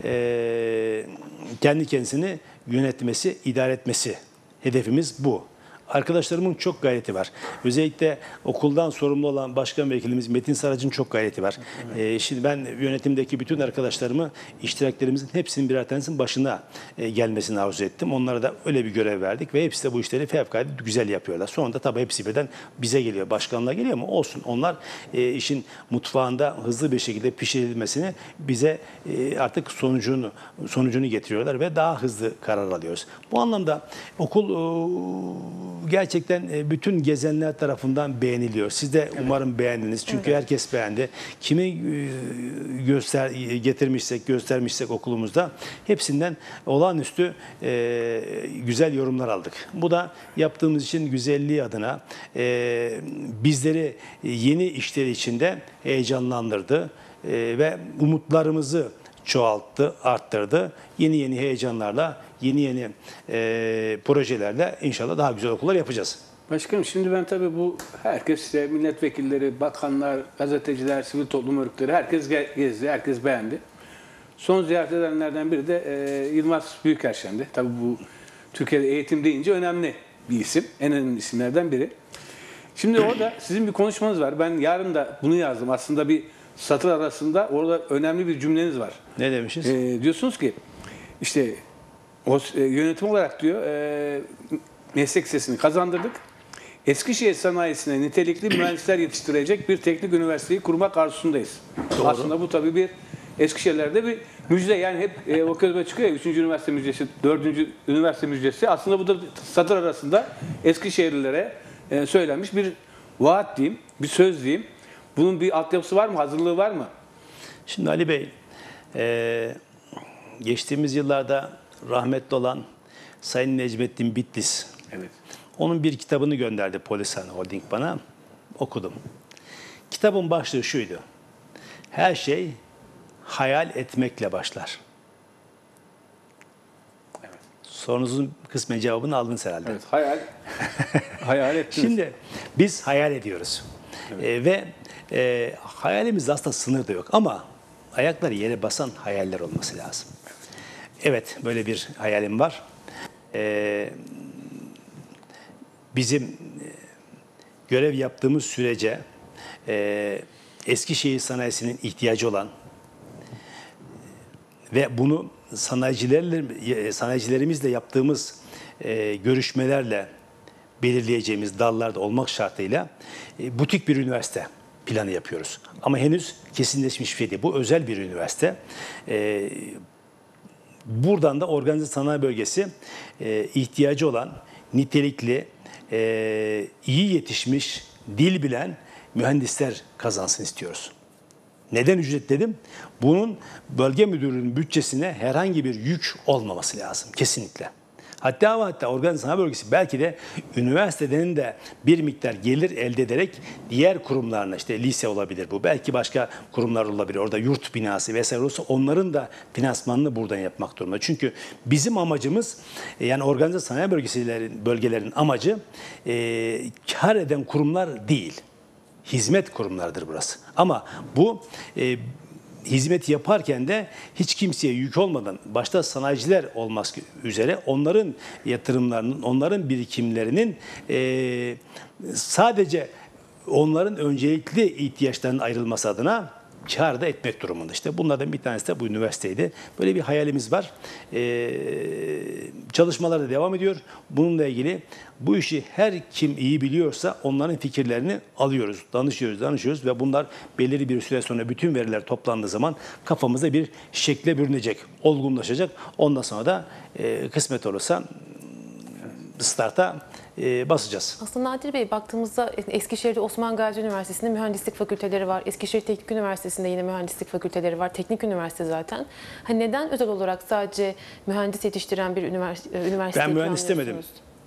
kendi kendisini yönetmesi, idare etmesi. Hedefimiz bu. Arkadaşlarımın çok gayreti var. Özellikle okuldan sorumlu olan başkan vekilimiz Metin Sarac'ın çok gayreti var. Evet. Ee, şimdi ben yönetimdeki bütün arkadaşlarımı, iştiraklerimizin hepsinin birer tanesinin başına e, gelmesini arzu ettim. Onlara da öyle bir görev verdik ve hepsi de bu işleri fevkalade güzel yapıyorlar. Sonunda tabii hepsi birden bize geliyor, başkanlığa geliyor ama olsun. Onlar e, işin mutfağında hızlı bir şekilde pişirilmesini bize e, artık sonucunu sonucunu getiriyorlar ve daha hızlı karar alıyoruz. Bu anlamda okul e, gerçekten bütün gezenler tarafından beğeniliyor. Siz de umarım beğendiniz. Çünkü evet. herkes beğendi. Kimi göster getirmişsek, göstermişsek okulumuzda hepsinden olağanüstü e, güzel yorumlar aldık. Bu da yaptığımız için güzelliği adına e, bizleri yeni işleri içinde heyecanlandırdı e, ve umutlarımızı çoğalttı, arttırdı. Yeni yeni heyecanlarla, yeni yeni e, projelerle inşallah daha güzel okullar yapacağız. Başkanım şimdi ben tabii bu herkes işte milletvekilleri, bakanlar, gazeteciler, sivil toplum örgütleri herkes gezdi, herkes beğendi. Son ziyaret edenlerden biri de e, Yılmaz Büyükerşen'di. Tabii bu Türkiye'de eğitim deyince önemli bir isim, en önemli isimlerden biri. Şimdi orada sizin bir konuşmanız var. Ben yarın da bunu yazdım. Aslında bir satır arasında orada önemli bir cümleniz var. Ne demişiz? E, diyorsunuz ki işte o e, yönetim olarak diyor e, meslek lisesini kazandırdık. Eskişehir sanayisine nitelikli mühendisler yetiştirecek bir teknik üniversiteyi kurmak arzusundayız. Doğru. Aslında bu tabii bir Eskişehir'lerde bir müjde. Yani hep e, o közüme çıkıyor ya üçüncü üniversite müjdesi, dördüncü üniversite müjdesi. Aslında bu da satır arasında Eskişehirlilere e, söylenmiş bir vaat diyeyim, bir söz diyeyim. Bunun bir altyapısı var mı, hazırlığı var mı? Şimdi Ali Bey, e, geçtiğimiz yıllarda rahmetli olan Sayın Necmettin Bitlis, evet. onun bir kitabını gönderdi Polisan Holding bana, okudum. Kitabın başlığı şuydu: her şey hayal etmekle başlar. Evet. Sorunuzun kısmen cevabını aldınız herhalde. Evet, hayal. hayal ettiniz. Şimdi biz hayal ediyoruz. Evet. E, ve e, hayalimizde aslında sınır da yok ama ayakları yere basan hayaller olması lazım. Evet, böyle bir hayalim var. E, bizim görev yaptığımız sürece e, Eskişehir sanayisinin ihtiyacı olan ve bunu sanayicilerle, sanayicilerimizle yaptığımız e, görüşmelerle belirleyeceğimiz dallarda olmak şartıyla e, butik bir üniversite planı yapıyoruz. Ama henüz kesinleşmiş bir şey değil. Bu özel bir üniversite. E, buradan da organize sanayi bölgesi e, ihtiyacı olan nitelikli e, iyi yetişmiş, dil bilen mühendisler kazansın istiyoruz. Neden ücret dedim? Bunun bölge müdürlüğünün bütçesine herhangi bir yük olmaması lazım kesinlikle. Hatta ve hatta organize sanayi bölgesi belki de üniversitenin de bir miktar gelir elde ederek diğer kurumlarına, işte lise olabilir bu, belki başka kurumlar olabilir, orada yurt binası vesaire olursa onların da finansmanını buradan yapmak durumunda. Çünkü bizim amacımız, yani organize sanayi bölgelerin, bölgelerin amacı e, kar eden kurumlar değil. Hizmet kurumlarıdır burası. Ama bu e, hizmeti yaparken de hiç kimseye yük olmadan, başta sanayiciler olmak üzere onların yatırımlarının, onların birikimlerinin e, sadece onların öncelikli ihtiyaçlarının ayrılması adına kâr da etmek durumunda. İşte bunlardan bir tanesi de bu üniversiteydi. Böyle bir hayalimiz var. Ee, çalışmalar da devam ediyor. Bununla ilgili bu işi her kim iyi biliyorsa onların fikirlerini alıyoruz, danışıyoruz, danışıyoruz ve bunlar belirli bir süre sonra bütün veriler toplandığı zaman kafamıza bir şekle bürünecek, olgunlaşacak. Ondan sonra da e, kısmet olursa starta e, basacağız. Aslında Nadir Bey, baktığımızda Eskişehir'de Osman Gazi Üniversitesi'nde mühendislik fakülteleri var. Eskişehir Teknik Üniversitesi'nde yine mühendislik fakülteleri var. Teknik üniversite zaten. Hani neden özel olarak sadece mühendis yetiştiren bir üniversite, üniversite Ben mühendis demedim.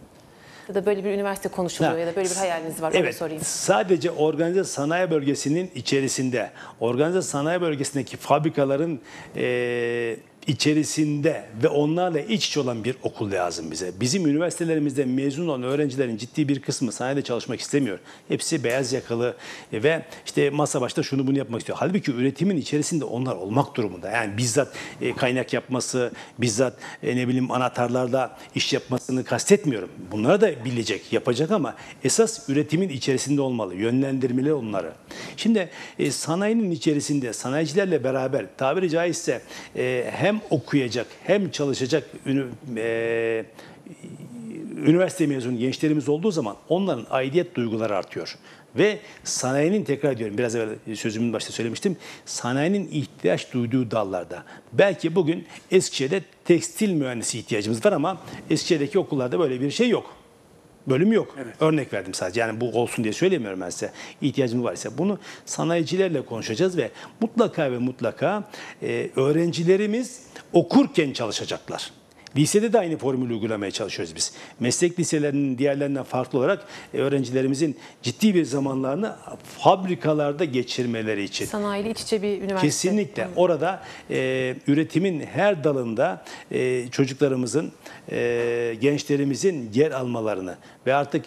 Ya da böyle bir üniversite konuşuluyor Ha. ya da böyle bir hayaliniz var. Evet, Öyle sorayım. sadece organize sanayi bölgesinin içerisinde, organize sanayi bölgesindeki fabrikaların e, içerisinde ve onlarla iç içe olan bir okul lazım bize. Bizim üniversitelerimizde mezun olan öğrencilerin ciddi bir kısmı sanayide çalışmak istemiyor. Hepsi beyaz yakalı ve işte masa başta şunu bunu yapmak istiyor. Halbuki üretimin içerisinde onlar olmak durumunda. Yani bizzat e, kaynak yapması, bizzat e, ne bileyim anahtarlarla iş yapmasını kastetmiyorum. Bunları da bilecek, yapacak ama esas üretimin içerisinde olmalı. Yönlendirmeli onları. Şimdi e, sanayinin içerisinde sanayicilerle beraber tabiri caizse e, hem okuyacak hem çalışacak ünü, e, üniversite mezunu gençlerimiz olduğu zaman onların aidiyet duyguları artıyor. Ve sanayinin, tekrar ediyorum, biraz evvel sözümün başta söylemiştim, sanayinin ihtiyaç duyduğu dallarda. Belki bugün Eskişehir'de tekstil mühendisi ihtiyacımız var ama Eskişehir'deki okullarda böyle bir şey yok. Bölüm yok. Evet. Örnek verdim sadece. Yani bu olsun diye söylemiyorum ben size. İhtiyacımız var ise bunu sanayicilerle konuşacağız ve mutlaka ve mutlaka e, öğrencilerimiz okurken çalışacaklar. Lisede de aynı formülü uygulamaya çalışıyoruz biz. Meslek liselerinin diğerlerinden farklı olarak e, öğrencilerimizin ciddi bir zamanlarını fabrikalarda geçirmeleri için. Sanayiyle iç içe bir üniversite. Kesinlikle. Orada e, üretimin her dalında e, çocuklarımızın, e, gençlerimizin yer almalarını ve artık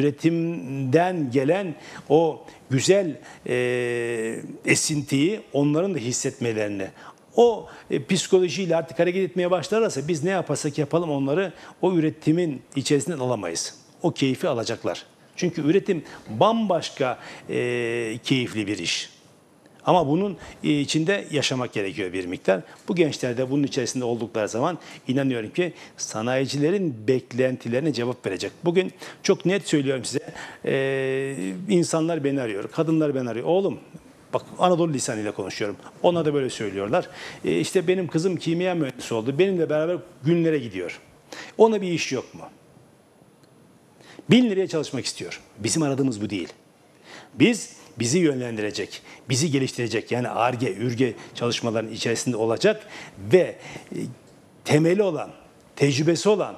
üretimden gelen o güzel e, esintiyi onların da hissetmelerini, o e, psikolojiyle artık hareket etmeye başlarlarsa biz ne yaparsak yapalım onları o üretimin içerisinden alamayız. O keyfi alacaklar. Çünkü üretim bambaşka e, keyifli bir iş. Ama bunun içinde yaşamak gerekiyor bir miktar. Bu gençler de bunun içerisinde oldukları zaman inanıyorum ki sanayicilerin beklentilerine cevap verecek. Bugün çok net söylüyorum size, e, insanlar beni arıyor, kadınlar beni arıyor. Oğlum, bak Anadolu lisanıyla konuşuyorum. Onlar da böyle söylüyorlar. E, işte benim kızım kimya mühendisi oldu. Benimle beraber günlere gidiyor. Ona bir iş yok mu? Bin liraya çalışmak istiyor. Bizim aradığımız bu değil. Biz bizi yönlendirecek, bizi geliştirecek, yani Ar-Ge, Ür-Ge çalışmaların içerisinde olacak ve e, temeli olan, tecrübesi olan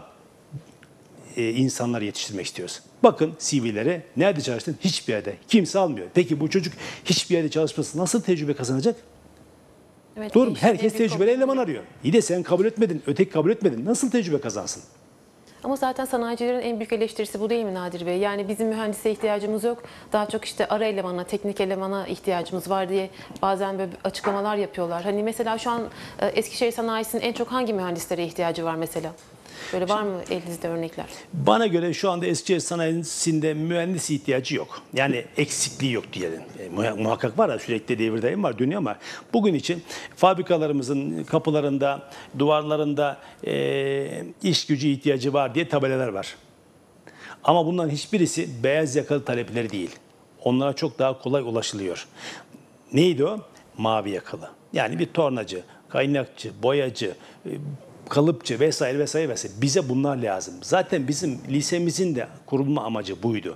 e, insanlar yetiştirmek istiyoruz. Bakın C V'lere, nerede çalıştın? Hiçbir yerde. Kimse almıyor. Peki bu çocuk hiçbir yerde çalışması nasıl tecrübe kazanacak? Evet, Doğru mu? işte Herkes bir tecrübeli problem. eleman arıyor. İyi de sen kabul etmedin, öteki kabul etmedin. Nasıl tecrübe kazansın? Ama zaten sanayicilerin en büyük eleştirisi bu değil mi Nadir Bey? Yani bizim mühendise ihtiyacımız yok. Daha çok işte ara elemana, teknik elemana ihtiyacımız var diye bazen böyle açıklamalar yapıyorlar. Hani mesela şu an e, Eskişehir sanayisinin en çok hangi mühendislere ihtiyacı var mesela? Böyle var mı elinizde örnekler? Bana göre şu anda Eskişehir sanayisinde mühendis ihtiyacı yok. Yani eksikliği yok diyelim. E, muhakkak var da sürekli devirdeyim var dönüyor ama bugün için fabrikalarımızın kapılarında, duvarlarında e, iş gücü ihtiyacı var diye tabelalar var. Ama bunların hiçbirisi beyaz yakalı talepleri değil. Onlara çok daha kolay ulaşılıyor. Neydi o? Mavi yakalı. Yani bir tornacı, kaynakçı, boyacı, kalıpçı vesaire vesaire vesaire. Bize bunlar lazım. Zaten bizim lisemizin de kurulma amacı buydu.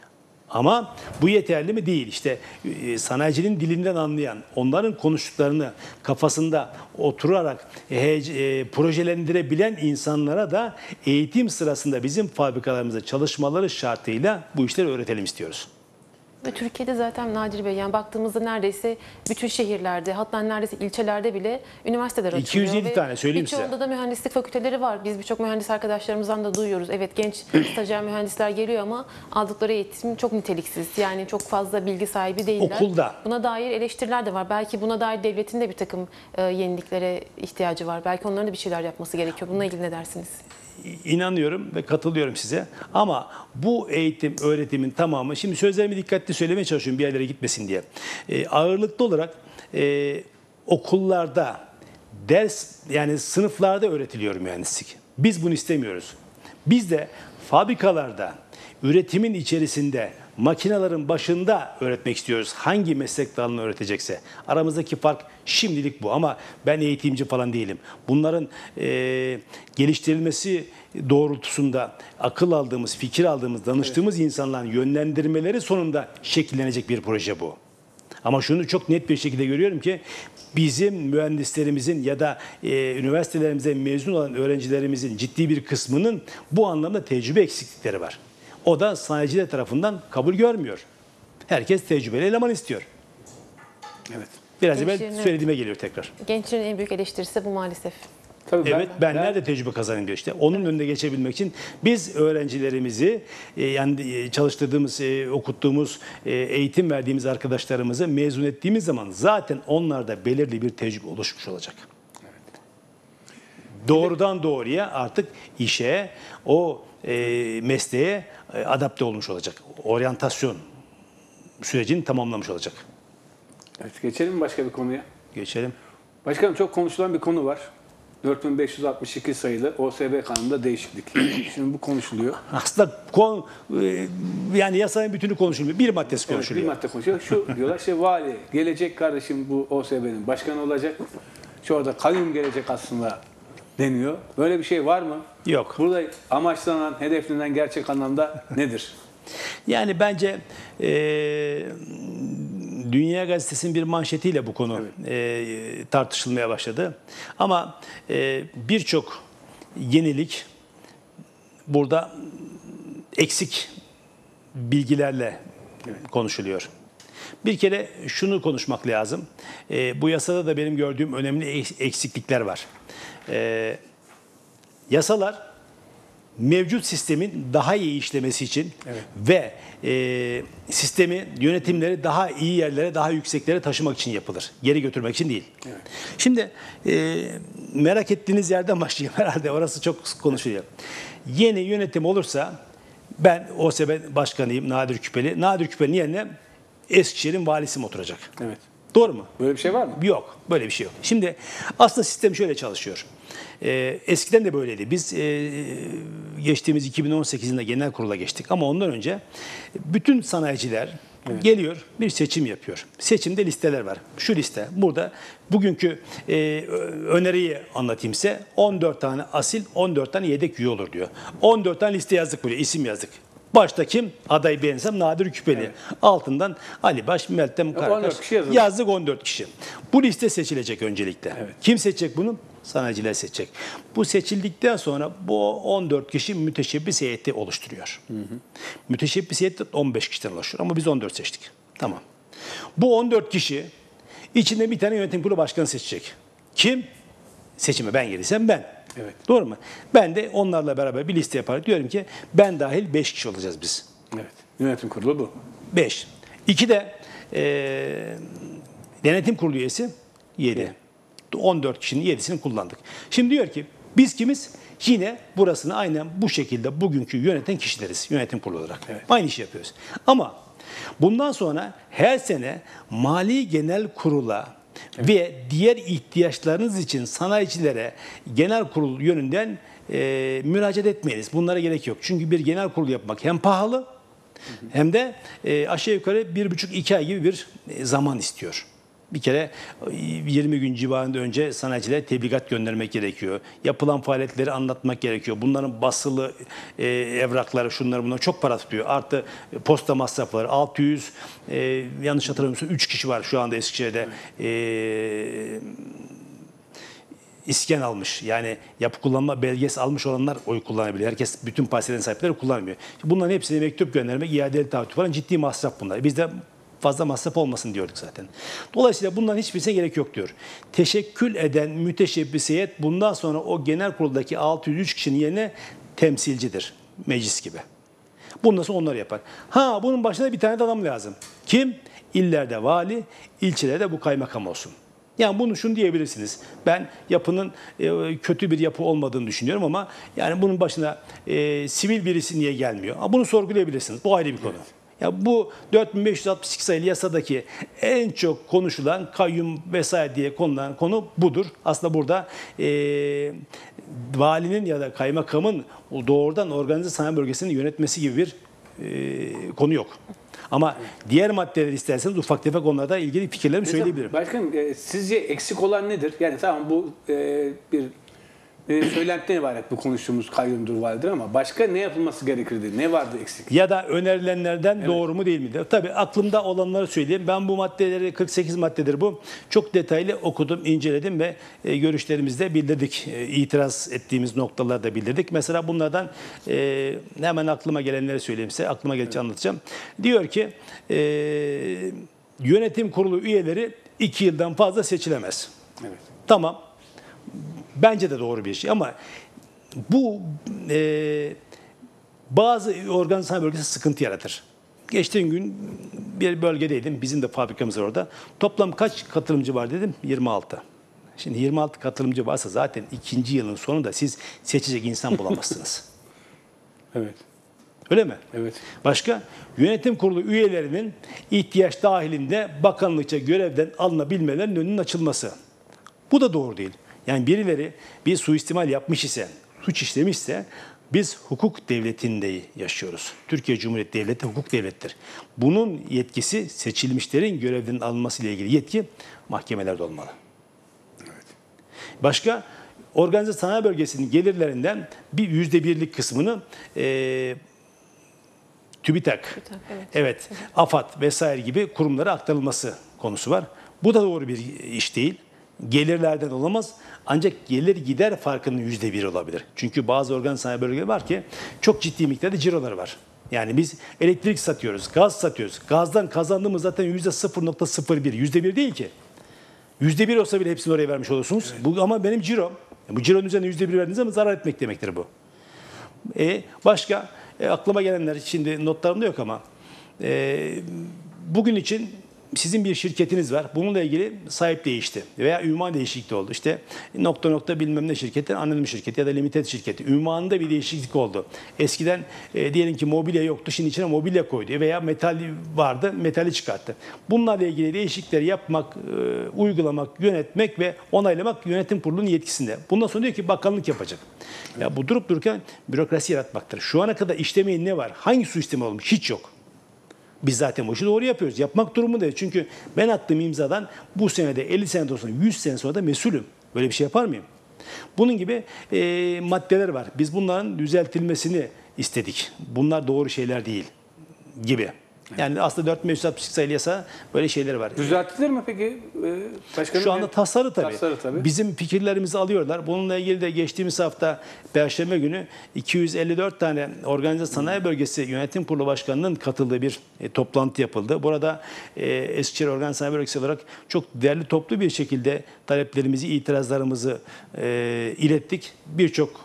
Ama bu yeterli mi? Değil. İşte e, sanayicinin dilinden anlayan, onların konuştuklarını kafasında oturarak e, e, projelendirebilen insanlara da eğitim sırasında bizim fabrikalarımızda çalışmaları şartıyla bu işleri öğretelim istiyoruz. Ve Türkiye'de zaten Nadir Bey, yani baktığımızda neredeyse bütün şehirlerde, hatta neredeyse ilçelerde bile üniversiteler açılıyor. iki yüz yedi Ve tane söyleyeyim size. birçoğunda da mühendislik fakülteleri var. Biz birçok mühendis arkadaşlarımızdan da duyuyoruz. Evet, genç stajyer mühendisler geliyor ama aldıkları eğitim çok niteliksiz. Yani çok fazla bilgi sahibi değiller. Okulda. Buna dair eleştiriler de var. Belki buna dair devletin de bir takım e, yeniliklere ihtiyacı var. Belki onların da bir şeyler yapması gerekiyor. Bununla ilgili ne dersiniz? İnanıyorum ve katılıyorum size. Ama bu eğitim, öğretimin tamamı, şimdi sözlerimi dikkatli söylemeye çalışıyorum bir yerlere gitmesin diye. E, ağırlıklı olarak e, okullarda, ders yani sınıflarda öğretiliyor mühendislik. Biz bunu istemiyoruz. Biz de fabrikalarda, üretimin içerisinde, makinelerin başında öğretmek istiyoruz. Hangi meslek dalını öğretecekse. Aramızdaki fark şimdilik bu ama ben eğitimci falan değilim. Bunların e, geliştirilmesi doğrultusunda akıl aldığımız, fikir aldığımız, danıştığımız evet. insanların yönlendirmeleri sonunda şekillenecek bir proje bu. Ama şunu çok net bir şekilde görüyorum ki bizim mühendislerimizin ya da e, üniversitelerimize mezun olan öğrencilerimizin ciddi bir kısmının bu anlamda tecrübe eksiklikleri var. O da sanayiciler tarafından kabul görmüyor. Herkes tecrübeli eleman istiyor. Evet. Biraz evvel söylediğime geliyor tekrar. Gençlerin en büyük eleştirisi bu maalesef. Tabii evet, ben, ben, ben nerede tecrübe kazanayım diyor işte. Onun önünde geçebilmek için biz öğrencilerimizi, e, yani çalıştırdığımız, e, okuttuğumuz, e, eğitim verdiğimiz arkadaşlarımızı mezun ettiğimiz zaman zaten onlarda belirli bir tecrübe oluşmuş olacak. Evet. Doğrudan doğruya artık işe, o e, mesleğe e, adapte olmuş olacak. Oryantasyon sürecini tamamlamış olacak. Evet, geçelim mi başka bir konuya? Geçelim. Başkanım, çok konuşulan bir konu var. dört bin beş yüz altmış iki sayılı O S B kanununda değişiklik. Şimdi bu konuşuluyor. Aslında kon, yani yasanın bütünü konuşulmuyor. Bir maddesi konuşuluyor. Evet, bir madde konuşuyor. Şu diyorlar işte vali gelecek kardeşim bu O S B'nin başkanı olacak. Şu orada kayyum gelecek aslında deniyor. Böyle bir şey var mı? Yok. Burada amaçlanan, hedeflenen gerçek anlamda nedir? Yani bence e, Dünya Gazetesi'nin bir manşetiyle bu konu evet. e, tartışılmaya başladı. Ama e, birçok yenilik burada eksik bilgilerle evet. konuşuluyor. Bir kere şunu konuşmak lazım. E, bu yasada da benim gördüğüm önemli eksiklikler var. E, yasalar mevcut sistemin daha iyi işlemesi için evet. ve e, sistemi, yönetimleri daha iyi yerlere, daha yükseklere taşımak için yapılır. Geri götürmek için değil. Evet. Şimdi e, merak ettiğiniz yerden başlayayım herhalde. Orası çok konuşuluyor. Yeni yönetim olursa ben O S B başkanıyım, Nadir Küpeli. Nadir Küpeli'nin yerine Eskişehir'in valisi mi oturacak? Evet. Doğru mu? Böyle bir şey var mı? Yok. Böyle bir şey yok. Şimdi aslında sistem şöyle çalışıyor. Ee, eskiden de böyleydi. Biz e, geçtiğimiz iki bin on sekiz yılında genel kurula geçtik. Ama ondan önce bütün sanayiciler evet. geliyor, bir seçim yapıyor. Seçimde listeler var. Şu liste. Burada bugünkü e, öneriyi anlatayım size. on dört tane asil, on dört tane yedek üye olur diyor. on dört tane liste yazdık buraya, isim yazdık. Başta kim? Adayı beğensem Nadir Küpeli. Evet. Altından Ali Baş, Meltem Karakaş. Yazdık on dört kişi. Bu liste seçilecek öncelikle. Evet. Kim seçecek bunu? Sanayiciler seçecek. Bu seçildikten sonra bu on dört kişi müteşebbis heyeti oluşturuyor. Hı hı. Müteşebbis heyeti on beş kişiden oluşuyor ama biz on dört seçtik. Tamam. Bu on dört kişi içinde bir tane yönetim kurulu başkanı seçecek. Kim? Seçime ben gelirsem ben. Evet. Doğru mu? Ben de onlarla beraber bir liste yaparak diyorum ki ben dahil beş kişi olacağız biz. Evet. Yönetim kurulu bu. beş. İki de e, denetim kurulu üyesi yedi. Evet. on dört kişinin yedisini kullandık. Şimdi diyor ki biz kimiz? Yine burasını aynen bu şekilde bugünkü yöneten kişileriz yönetim kurulu olarak. Evet. Aynı işi yapıyoruz. Ama bundan sonra her sene Mali Genel Kurul'a evet. ve diğer ihtiyaçlarınız için sanayicilere genel kurul yönünden e, müracaat etmeyiniz. Bunlara gerek yok. Çünkü bir genel kurul yapmak hem pahalı hı hı. hem de e, aşağı yukarı bir buçuk iki ay gibi bir e, zaman istiyor. Bir kere yirmi gün civarında önce sanayicilere tebligat göndermek gerekiyor. Yapılan faaliyetleri anlatmak gerekiyor. Bunların basılı e, evrakları, şunlar bunlar çok para tutuyor. Artı posta masrafları altı yüz, e, yanlış hatırlamıyorsam üç kişi var şu anda Eskişehir'de. E, İsken almış. Yani yapı kullanma belgesi almış olanlar oy kullanabiliyor. Herkes, bütün parselerin sahipleri kullanmıyor. Bunların hepsine mektup göndermek, iadeli taahhüt falan ciddi masraf bunlar. Biz de fazla masraf olmasın diyorduk zaten. Dolayısıyla bunların hiçbirisine gerek yok diyor. Teşekkül eden müteşebbis heyet bundan sonra o genel kuruldaki altı yüz üç kişinin yerine temsilcidir. Meclis gibi. Bundan sonra onlar yapar. Ha, bunun başına bir tane de adam lazım. Kim? İllerde vali, ilçelerde bu kaymakam olsun. Yani bunu şunu diyebilirsiniz. Ben yapının e, kötü bir yapı olmadığını düşünüyorum ama yani bunun başına e, sivil birisi niye gelmiyor? Ha, bunu sorgulayabilirsiniz. Bu ayrı bir konu. Evet. Ya bu dört bin beş yüz altmış iki sayılı yasadaki en çok konuşulan kayyum vesaire diye konulan konu budur. Aslında burada e, valinin ya da kaymakamın doğrudan organize sanayi bölgesini yönetmesi gibi bir e, konu yok. Ama diğer maddeleri isterseniz ufak tefek onlarla ilgili fikirlerimi Mesela, söyleyebilirim. Başkanım e, sizce eksik olan nedir? Yani tamam bu e, bir e, söylentiden ibaret bu konuştuğumuz kayyumdur validir ama başka ne yapılması gerekirdi? Ne vardı eksik? Ya da önerilenlerden evet. doğru mu değil mi? Tabii aklımda olanları söyleyeyim. Ben bu maddeleri, kırk sekiz maddedir bu. Çok detaylı okudum, inceledim ve e, görüşlerimizi de bildirdik. E, itiraz ettiğimiz noktaları da bildirdik. Mesela bunlardan e, hemen aklıma gelenleri söyleyeyim size. Aklıma gelince evet. anlatacağım. Diyor ki e, yönetim kurulu üyeleri iki yıldan fazla seçilemez. Evet. Tamam. Bence de doğru bir şey ama bu e, bazı organize sanayi bölgesi sıkıntı yaratır. Geçtiğim gün bir bölgedeydim. Bizim de fabrikamız var orada. Toplam kaç katılımcı var dedim? yirmi altı. Şimdi yirmi altı katılımcı varsa zaten ikinci yılın sonunda siz seçecek insan bulamazsınız. Evet. Öyle mi? Evet. Başka? Yönetim kurulu üyelerinin ihtiyaç dahilinde bakanlıkça görevden alınabilmelerinin önünün açılması. Bu da doğru değil. Yani birileri bir suistimal yapmış ise, suç işlemişse biz hukuk devletinde yaşıyoruz. Türkiye Cumhuriyeti Devleti hukuk devlettir. Bunun yetkisi seçilmişlerin görevden alınması ile ilgili yetki mahkemelerde olmalı. Evet. Başka, organize sanayi bölgesinin gelirlerinden bir yüzde birlik kısmını e, TÜBİTAK, TÜBİTAK evet. evet, AFAD vesaire gibi kurumlara aktarılması konusu var. Bu da doğru bir iş değil. Gelirlerden olamaz. Ancak gelir gider farkının yüzde bir olabilir. Çünkü bazı organ sanayi bölgeleri var ki çok ciddi miktarda ciroları var. Yani biz elektrik satıyoruz, gaz satıyoruz. Gazdan kazandığımız zaten yüzde sıfır nokta sıfır bir. Yüzde bir değil ki. Yüzde bir olsa bile hepsini oraya vermiş olursunuz. Evet. Bu ama benim cirom. Bu cironun üzerine yüzde bir verdiğiniz zaman zarar etmek demektir bu. E, başka e, aklıma gelenler şimdi notlarımda yok ama e, bugün için sizin bir şirketiniz var. Bununla ilgili sahip değişti veya ünvan değişikliği oldu. İşte nokta nokta bilmem ne şirketi, anonim şirketi ya da limited şirketi. Ünvanında bir değişiklik oldu. Eskiden e, diyelim ki mobilya yoktu. Şimdi içine mobilya koydu veya metal vardı. Metali çıkarttı. Bunlarla ilgili değişiklikleri yapmak, e, uygulamak, yönetmek ve onaylamak yönetim kurulunun yetkisinde. Bundan sonra diyor ki bakanlık yapacak. Ya bu durup dururken bürokrasi yaratmaktır. Şu ana kadar işlemeyin ne var? Hangi suistimal olmuş? Hiç yok. Biz zaten bu işi doğru yapıyoruz. Yapmak durumundayız. Çünkü ben attığım imzadan bu senede elli sene sonra yüz sene sonra da mesulüm. Böyle bir şey yapar mıyım? Bunun gibi e, maddeler var. Biz bunların düzeltilmesini istedik. Bunlar doğru şeyler değil gibi. Yani aslında dört bin beş yüz altmış iki sayılı yasa böyle şeyler var. Düzeltilir mi peki? Başkanım Şu anda tasarı tabii. tasarı tabii. Bizim fikirlerimizi alıyorlar. Bununla ilgili de geçtiğimiz hafta Perşembe günü iki yüz elli dört tane Organize Sanayi Bölgesi Yönetim Kurulu Başkanı'nın katıldığı bir e, toplantı yapıldı. Burada e, Eskişehir Organize Sanayi Bölgesi olarak çok değerli toplu bir şekilde taleplerimizi, itirazlarımızı e, ilettik. Birçok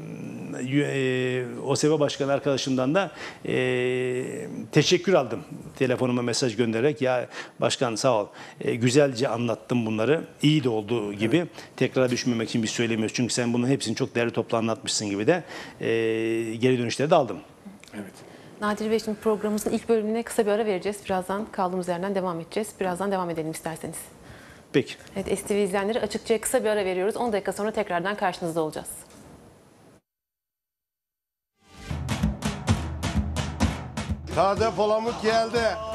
e, OSEVA Başkanı arkadaşımdan da e, teşekkür aldım. Telefonuma mesaj göndererek ya başkan sağ ol e, güzelce anlattım bunları iyi de olduğu gibi evet. tekrar düşmemek için bir söylemiyoruz çünkü sen bunun hepsini çok değerli toplu anlatmışsın gibi de e, geri dönüşleri de aldım. Evet. Nadir Bey şimdi programımızın ilk bölümüne kısa bir ara vereceğiz. Birazdan kaldığımız yerden devam edeceğiz. Birazdan devam edelim isterseniz. Peki. Evet S T V izleyenleri Açıkça'ya kısa bir ara veriyoruz. on dakika sonra tekrardan karşınızda olacağız. Taze palamut geldi.